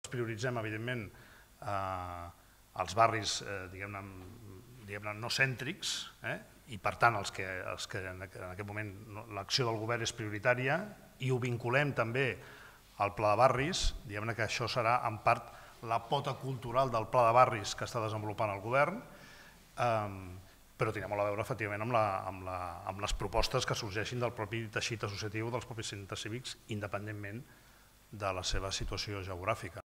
Prioritzem, evidentment, els barris, diguem-ne, no cèntrics, i per tant els que en aquest moment l'acció del govern és prioritària, i ho vinculem també al Pla de Barris, diguem-ne que això serà en part la pota cultural del Pla de Barris que està desenvolupant el govern, però tindrà molt a veure efectivament amb les propostes que sorgeixin del propi teixit associatiu dels propis centres cívics, independentment de la seva situació geogràfica.